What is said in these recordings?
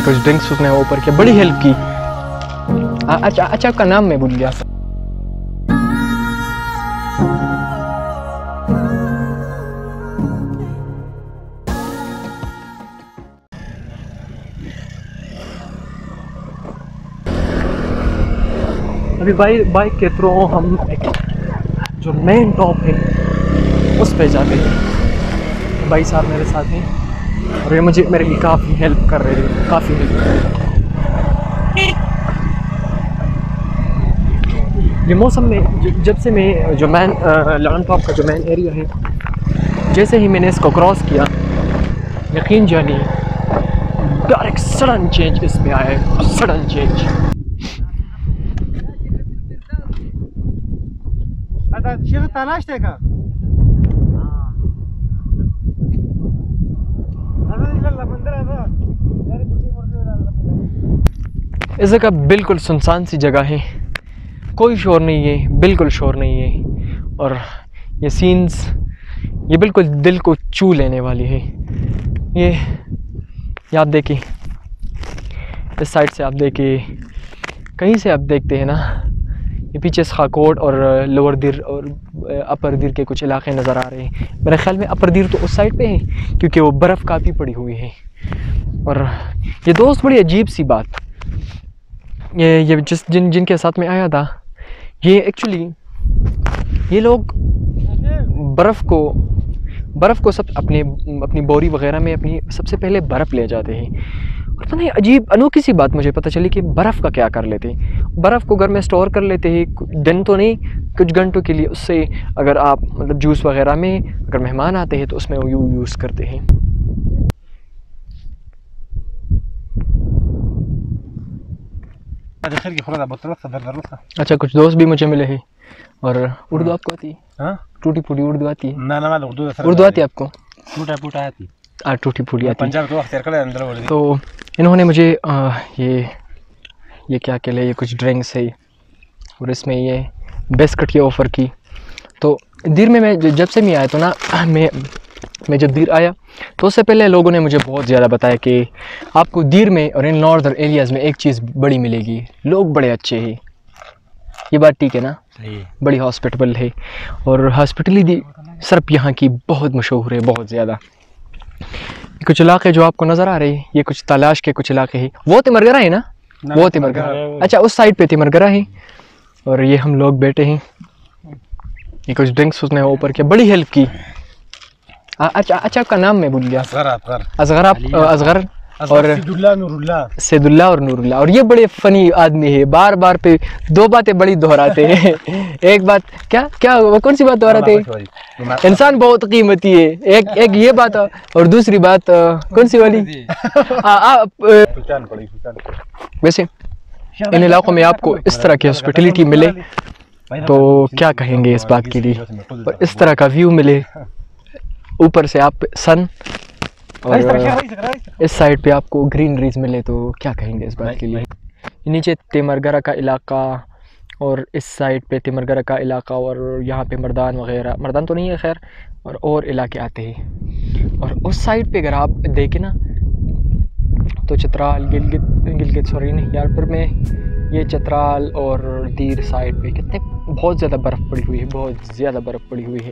कुछ ड्रिंक्स उसने ऊपर किया, बड़ी हेल्प की। अच्छा आपका नाम मैं भूल गया। अभी बाइक के थ्रू हम जो मेन टॉप है उस पे जाते हैं। भाई साहब मेरे साथ हैं और ये मेरे लिए काफ़ी हेल्प कर रहे हैं, काफ़ी हेल्प कर रहे हैं। ये मौसम में जब से मैं जो लॉन टॉप का जो मेन एरिया है, जैसे ही मैंने इसको क्रॉस किया, यकीन जानिए डायरेक्ट सडन चेंज इसमें आया है, सडन चेंज। इस जगह बिल्कुल सुनसान सी जगह है, कोई शोर नहीं है, बिल्कुल शोर नहीं है। और ये सीन्स ये बिल्कुल दिल को छू लेने वाली है। ये आप देखिए, इस साइड से आप देखिए, कहीं से आप देखते हैं ना, ये पीछे खाकोट और लोअर दिर और अपर दिर के कुछ इलाके नज़र आ रहे हैं। मेरे ख्याल में अपर दिर तो उस साइड पे है क्योंकि वो बर्फ़ काफ़ी पड़ी हुई है। और ये दोस्त बड़ी अजीब सी बात, ये जिनके साथ में आया था, ये एक्चुअली ये लोग बर्फ़ को सब अपनी बोरी वगैरह में अपनी सबसे पहले बर्फ़ ले जाते हैं। और पता नहीं अजीब अनोखी सी बात मुझे पता चली कि बर्फ़ का क्या कर लेते हैं। बर्फ़ को घर में स्टोर कर लेते हैं, दिन तो नहीं, कुछ घंटों के लिए। उससे अगर आप मतलब जूस वगैरह में अगर मेहमान आते हैं तो उसमें वो यूज़ करते हैं। अच्छा, कुछ दोस्त भी मुझे मिले हैं। और उर्दू आपको आती है? टूटी फूटी उर्दू आती है? ना उर्दू आती है आपको? टूटा आती है, टूटी फूटी आती है। तो इन्होंने मुझे ये क्या कहले, ये कुछ ड्रिंक्स है और इसमें ये बिस्किट की ऑफ़र की। तो दीर में मैं जब से मैं आया तो ना, मैं जब दीर आया तो उससे पहले लोगों ने मुझे बहुत ज़्यादा बताया कि आपको दीर में और इन नॉर्दर्न एरियाज़ में एक चीज़ बड़ी मिलेगी, लोग बड़े अच्छे हैं। ये बात ठीक है ना? बड़ी हॉस्पिटल है और हॉस्पिटलिटी सिर्फ यहाँ की बहुत मशहूर है, बहुत ज़्यादा। कुछ इलाके जो आपको नज़र आ रहे हैं, ये कुछ तलाश के कुछ इलाके हैं। वो तिमरगरा है ना? वो तिमरगरा, अच्छा उस साइड पे तिमरगरा है। और ये हम लोग बैठे हैं, ये कुछ ड्रिंक्स उसने ऊपर किया, बड़ी हेल्प की। अच्छा आपका नाम मैं भूल गया। असगर और सैदुल्ला और नूरुल्ला। और ये बड़े फनी आदमी है, बार बार पे दो बातें बड़ी दोहराते हैं। एक बात क्या वो कौन सी बात दोहराते हैं? इंसान बहुत कीमती है, एक ये बात, और दूसरी बात कौन सी वाली? वैसे इन इलाकों में आपको इस तरह की हॉस्पिटलिटी मिले तो क्या कहेंगे इस बात के लिए, और इस तरह का व्यू मिले, ऊपर से आप सन और इस साइड पे आपको ग्रीनरीज मिले तो क्या कहेंगे इस बात के लिए। नीचे तिमरगरा का इलाका और इस साइड पे तिमरगरा का इलाका, और यहाँ पे मर्दान वगैरह, मर्दान तो नहीं है खैर, और इलाके आते हैं। और उस साइड पे अगर आप देखें ना तो चतराल, गिलगित सॉरी नहीं यार, पर में ये चतराल और दीर साइड पे कितने बहुत ज़्यादा बर्फ़ पड़ी हुई है, बहुत ज़्यादा बर्फ़ पड़ी हुई है।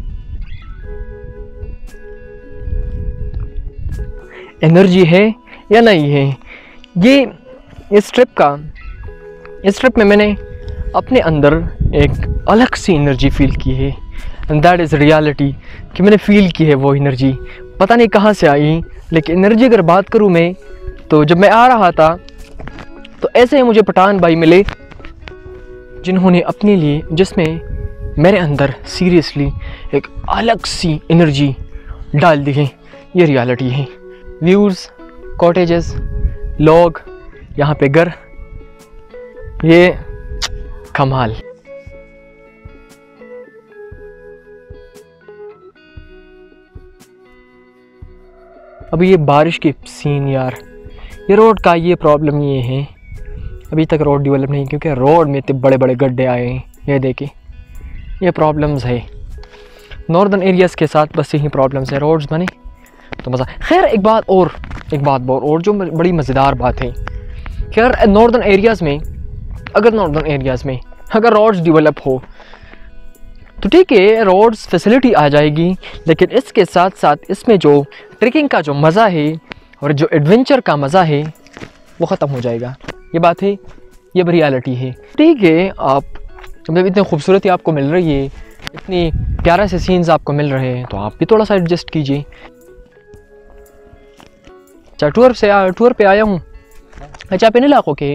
एनर्जी है या नहीं है, ये इस ट्रिप में मैंने अपने अंदर एक अलग सी एनर्जी फील की है, एंड दैट इज़ रियलिटी, कि मैंने फील की है वो एनर्जी। पता नहीं कहाँ से आई, लेकिन एनर्जी अगर बात करूँ मैं, तो जब मैं आ रहा था तो ऐसे ही मुझे पठान भाई मिले जिन्होंने अपने लिए, जिसमें मेरे अंदर सीरियसली एक अलग सी एनर्जी डाल दी है। ये रियलिटी है। व्यूज़, कॉटेजेस, लोग, यहाँ पे घर, ये कमाल। अभी ये बारिश की सीन यार, ये रोड का ये प्रॉब्लम ये है, अभी तक रोड डेवलप नहीं, क्योंकि रोड में इतने बड़े बड़े गड्ढे आए हैं। ये देखिए, ये प्रॉब्लम्स है नॉर्दर्न एरियाज़ के साथ, बस यही प्रॉब्लम्स है। रोड्स बने तो मज़ा। खैर एक बात और जो बड़ी मज़ेदार बात है, खैर नॉर्दर्न एरियाज़ में अगर रोड्स डेवलप हो तो ठीक है, रोड्स फैसिलिटी आ जाएगी, लेकिन इसके साथ साथ इसमें जो ट्रैकिंग का जो मज़ा है और जो एडवेंचर का मज़ा है वो ख़त्म हो जाएगा। ये बात है, ये रियलिटी है। ठीक है, आप मतलब इतनी खूबसूरती आपको मिल रही है, इतनी प्यारा से सीन्स आपको मिल रहे हैं, तो आप भी थोड़ा सा एडजस्ट कीजिए। अच्छा, टूर पे आया हूँ। अच्छा, आप इन इलाकों के?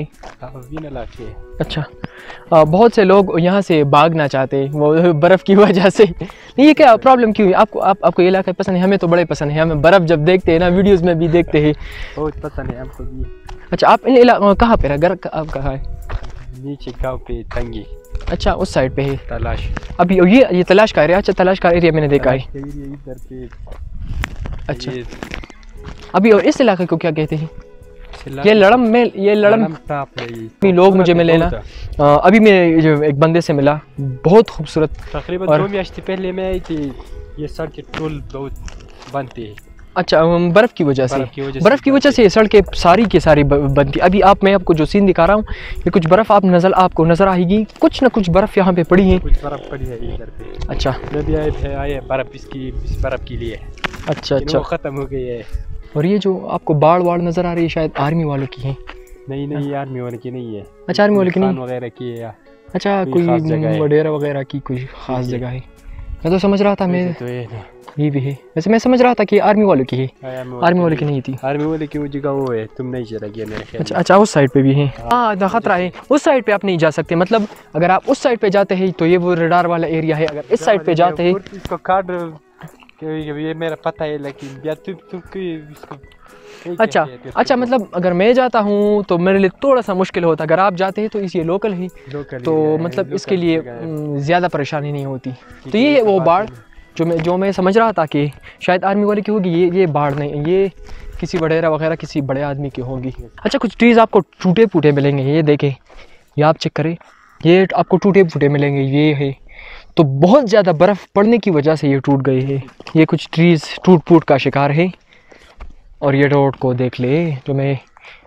अच्छा, बहुत से लोग यहाँ से भागना चाहते वो बर्फ़ की वजह से। नहीं, ये क्या प्रॉब्लम क्यों है आपको ये इलाका पसंद है? हमें तो बड़े पसंद है, हमें बर्फ़ जब देखते हैं ना, वीडियोस में भी देखते हैं, बहुत पसंद है हमको भी। अच्छा, आप इन इलाकों कहाँ पे घर आप कहाँ है? नीचे गाँव पे तंगी। अच्छा, उस साइड पे है तलाश। अभी ये तलाश का एरिया? अच्छा, तलाश का एरिया मैंने देखा है। इधर पे। अच्छा, अभी और इस इलाके को क्या कहते हैं? ये लड़म टाप है ये। लोग मुझे मिले ना, अभी मैं जो एक बंदे से मिला, बहुत खूबसूरत। तकरीबन 2 महीने पहले मैं आई थी। ये सड़कें टोल बहुत बनती है। अच्छा, बर्फ़ की वजह से ये सड़कें सारी की सारी बनती। अभी मैं आपको जो सीन दिखा रहा हूँ, ये कुछ बर्फ़ आपको नज़र आएगी, कुछ ना कुछ बर्फ़ यहाँ पे पड़ी है। कुछ बर्फ़ पड़ी है इधर पे। अच्छा, मैं भी आए बर्फ़ इस बर्फ़ के लिए। अच्छा, ख़त्म हो गई है। और ये जो आपको बाड़ नज़र आ रही है, शायद आर्मी वालों की है। नहीं, आर्मी वालों की नहीं है। अच्छा, आर्मी वालों की नहीं वगैरह की है। अच्छा, कोई वडेरा वगैरह की कोई ख़ास जगह है। मैं तो समझ रहा था ये भी है। वैसे मैं समझ रहा था कि आर्मी वालों की है, आर्मी वालों की नहीं थी। आर्मी वाले की वो जगह वो है, तुम नहीं चला गया मेरे ख्याल। अच्छा, उस साइड पे भी है। हाँ, खतरा है उस साइड पे, आप नहीं जा सकते। मतलब अगर आप उस साइड पे जाते हैं तो ये वो रडार वाला एरिया है, अगर इस साइड पे जाते हैं इसको कार्ड ये मेरा पता है, लेकिन या तुम इसको। अच्छा, मतलब अगर मैं जाता हूँ तो मेरे लिए थोड़ा सा मुश्किल होता, अगर आप जाते हैं तो ये लोकल है, तो मतलब इसके लिए ज़्यादा परेशानी नहीं होती। तो ये है वो बाढ़ जो मैं समझ रहा था कि शायद आर्मी वाले की होगी। ये बाढ़ नहीं, ये किसी वडेरा वगैरह किसी बड़े आदमी की होगी। अच्छा, कुछ ट्रीज़ आपको टूटे फूटे मिलेंगे, ये देखें, ये आप चेक करें, ये आपको टूटे फूटे मिलेंगे। ये है तो बहुत ज़्यादा बर्फ़ पड़ने की वजह से ये टूट गए हैं। ये कुछ ट्रीज़ टूट फूट का शिकार है। और ये रोड को देख ले, जो मैं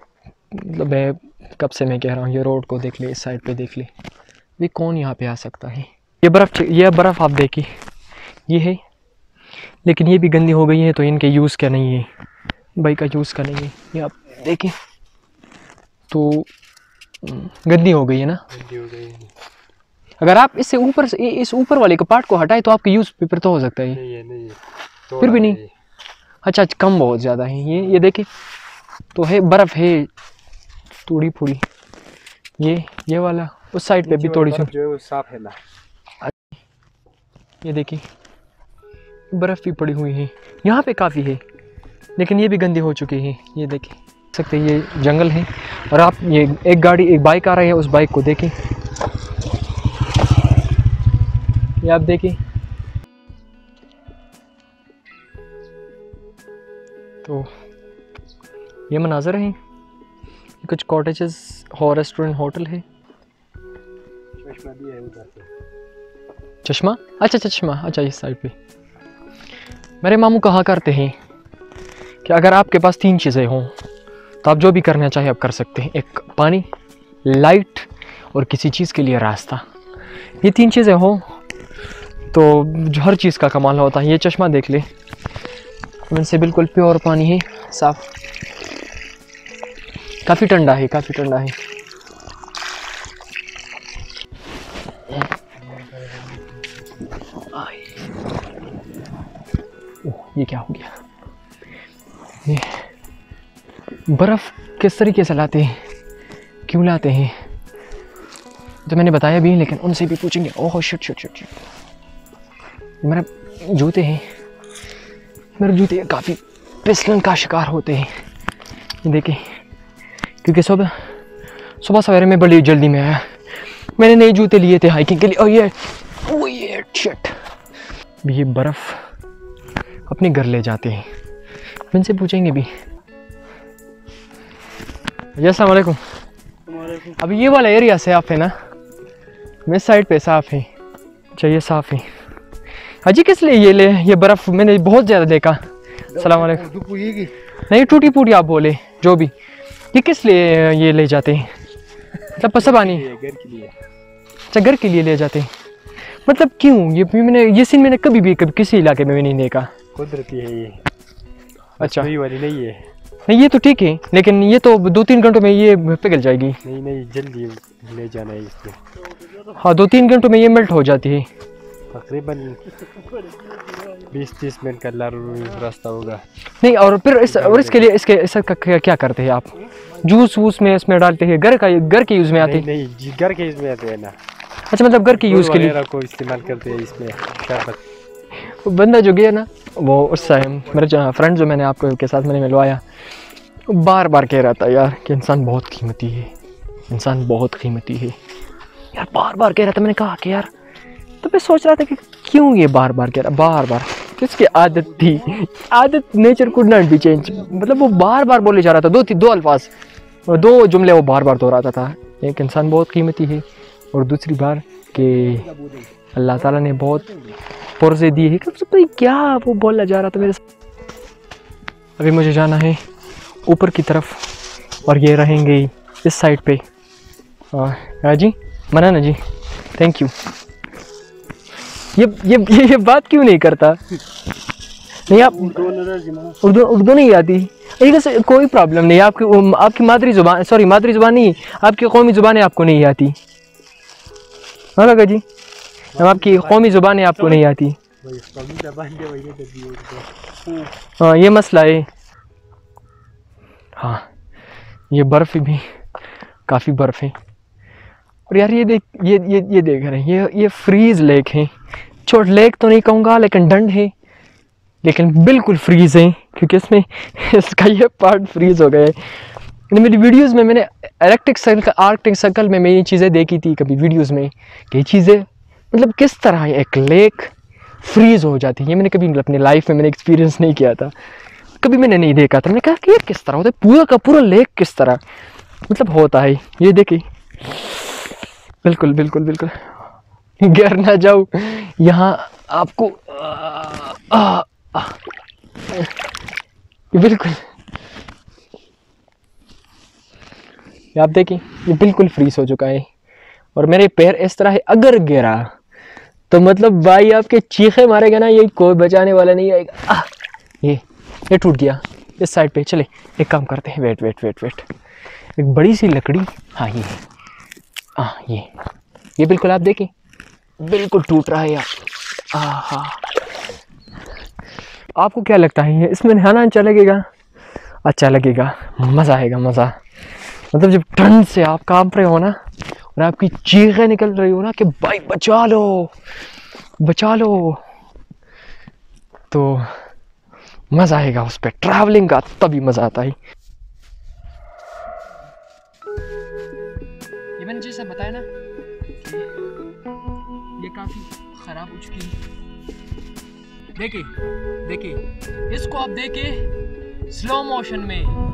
कब से मैं कह रहा हूँ, ये रोड को देख ले, इस साइड पे देख ले, ये कौन यहाँ पे आ सकता है? ये बर्फ़ आप देखिए, ये है, लेकिन ये भी गंदी हो गई है, तो इनके यूज़ का नहीं है, भाई का यूज़ का नहीं है। ये आप देखें तो गंदी हो गई है ना। अगर आप इससे ऊपर से इस ऊपर वाले को पार्ट को हटाए तो आपके यूज़ पेपर तो हो सकता है। नहीं, फिर भी नहीं। अच्छा, कम बहुत ज़्यादा है। ये देखें तो है, बर्फ़ है थोड़ी फूड़ी। ये वाला उस साइड पे भी थोड़ी सी जो है साफ है ना। ये देखिए, बर्फ़ भी पड़ी हुई है यहाँ पे काफ़ी है, लेकिन ये भी गंदी हो चुकी है। ये देखें सकते हैं, ये जंगल है। और आप ये एक बाइक आ रही है, उस बाइक को देखें, ये आप देखें तो ये मनाज़र हैं। कुछ कॉटेजेस रेस्टोरेंट होटल है। चश्मा भी है उधर पे। चश्मा? अच्छा, चश्मा, अच्छा, इस साइड पे। मेरे मामू कहा करते हैं कि अगर आपके पास 3 चीज़ें हों तो आप जो भी करना चाहे आप कर सकते हैं। एक पानी, लाइट और किसी चीज़ के लिए रास्ता। ये 3 चीज़ें हों तो हर चीज़ का कमाल होता है। ये चश्मा देख ले, इनसे बिल्कुल प्योर पानी है, साफ, काफ़ी ठंडा है। ये क्या हो गया? ये बर्फ़ किस तरीके से लाते हैं, क्यों लाते हैं, तो मैंने बताया भी, लेकिन उनसे भी पूछेंगे। ओह शिट, मेरे जूते हैं, मेरे जूते काफ़ी फिसलन का शिकार होते हैं। ये देखें, क्योंकि सुबह सवेरे में बड़ी जल्दी में आया, मैंने नए जूते लिए थे हाइकिंग के लिए। और ये शिट, ये बर्फ़ अपने घर ले जाते हैं, इनसे पूछेंगे भी। अस्सलाम वालेकुम। अभी ये वाला एरिया साफ है ना? मेरे साइड पे साफ है। अच्छा, ये साफ है। हाजी किस लिए ये बर्फ़ मैंने बहुत ज़्यादा देखा, सलाम वालेकुम। नहीं टूटी फूटी आप बोले जो भी, ये किस लिए ये ले जाते हैं? मतलब पसा पानी घर के लिए। अच्छा घर के लिए ले जाते हैं, मतलब क्यों? ये सीन मैंने कभी किसी इलाके में भी नहीं देखा। कुदरती है ये। अच्छा सुई वाली नहीं है। नहीं ये तो ठीक है, लेकिन ये तो 2-3 घंटों में ये पिघल जाएगी। नहीं जल्दी ले जाना है इसको। हाँ 2-3 घंटों में ये मेल्ट हो जाती है। तकरीबन 20-30 मिनट का रास्ता होगा। नहीं और फिर इसके लिए इसका क्या करते हैं आप? जूस वूस में इसमें डालते हैं? घर के यूज़ में आते हैं? नहीं घर के यूज़ में आते हैं ना। अच्छा मतलब घर के यूज़ के लिए को इस्तेमाल करते हैं इसमें शरबत। बंदा जो गया ना वो उस टाइम मेरे फ्रेंड जो मैंने आपको के साथ मैंने मिलवाया, बार बार कह रहा था यार कि इंसान बहुत कीमती है, इंसान बहुत कीमती है यार, बार बार कह रहा था। मैंने कहा कि यार, तो मैं सोच रहा था कि क्यों ये बार बार कह रहा, बार बार किसकी आदत थी? आदत nature could not be change, मतलब वो बार बार बोले जा रहा था, दो अल्फाज, 2 जुमले वो बार बार दोहराता था। एक इंसान बहुत कीमती है और दूसरी बार कि अल्लाह ताला ने बहुत पुरज़े दिए हैं। तो क्या वो बोला जा रहा था मेरे साथ। अभी मुझे जाना है ऊपर की तरफ और ये रहेंगे इस साइड पे। जी मनाना जी, थैंक यू। ये बात क्यों नहीं करता? नहीं आप उर्दू नहीं आती? कोई प्रॉब्लम नहीं, आपकी मादरी ज़ुबान, सॉरी मादरी ज़ुबान नहीं, आपकी कौमी ज़ुबानें आपको नहीं आती। हाँ लगा जी, आपकी कौमी ज़ुबानें आपको नहीं आती। हाँ ये मसला है। हाँ ये बर्फ़ भी काफ़ी बर्फ़ है। और यार ये देख रहे हैं, ये फ्रीज़ लेक है। छोट लेक तो नहीं कहूँगा लेकिन डंड है, लेकिन बिल्कुल फ्रीज़ है क्योंकि इसमें इसका ये पार्ट फ्रीज़ हो गया है। मेरी वीडियोस में मैंने आर्कटिक सर्कल में मैं ये चीज़ें देखी थी कभी वीडियोस में, कि ये चीज़ें मतलब किस तरह एक लेक फ्रीज़ हो जाती है। ये मैंने कभी अपनी लाइफ में मैंने एक्सपीरियंस नहीं किया था, कभी मैंने नहीं देखा था। मैंने कहा कि ये किस तरह होता है, पूरा का पूरा लेक किस तरह मतलब होता है। ये देखिए बिल्कुल बिल्कुल बिल्कुल गिर ना जाओ यहाँ आपको बिल्कुल आप देखिए ये बिल्कुल फ्रीज हो चुका है और मेरे पैर इस तरह है, अगर गिरा तो मतलब भाई आपके चीखे मारेगा ना, ये कोई बचाने वाला नहीं आएगा। ये टूट गया इस साइड पे। चले एक काम करते हैं, वेट एक बड़ी सी लकड़ी, हाँ ये ये बिल्कुल आप देखिए बिल्कुल टूट रहा है यार। हाँ आपको क्या लगता है ये इसमें नहाना अच्छा लगेगा? अच्छा लगेगा, मज़ा आएगा, मज़ा। मतलब जब ठंड से आप कांप रहे हो ना और आपकी चीखें निकल रही हो ना कि भाई बचा लो, तो मज़ा आएगा उस पर ट्रैवलिंग का, तभी मज़ा आता है। ये मैंने जैसा बताया ना, ये काफ़ी ख़राब हो चुकी है। देखिए इसको आप देखिए स्लो मोशन में।